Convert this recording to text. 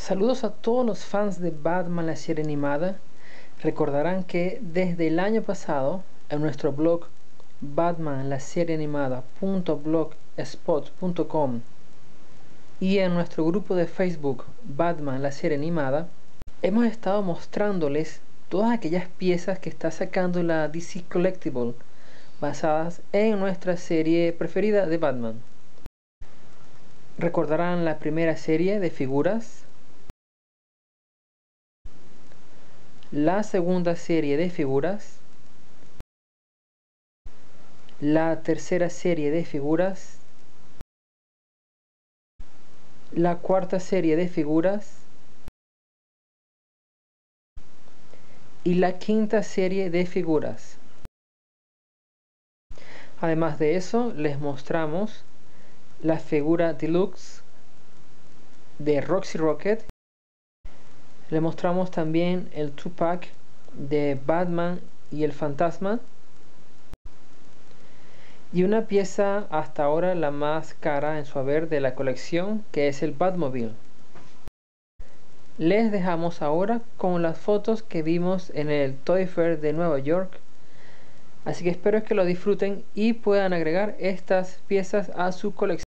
Saludos a todos los fans de Batman la serie animada. Recordarán que desde el año pasado en nuestro blog batmanlaserieanimada.blogspot.com y en nuestro grupo de Facebook Batman la serie animada hemos estado mostrándoles todas aquellas piezas que está sacando la DC Collectible basadas en nuestra serie preferida de Batman. Recordarán la primera serie de figuras, la segunda serie de figuras, la tercera serie de figuras, la cuarta serie de figuras y la quinta serie de figuras. Además de eso, les mostramos la figura deluxe de Roxy Rocket. Le mostramos también el 2-pack de Batman y el Fantasma. Y una pieza hasta ahora la más cara en su haber de la colección, que es el Batmobile. Les dejamos ahora con las fotos que vimos en el Toy Fair de Nueva York. Así que espero que lo disfruten y puedan agregar estas piezas a su colección.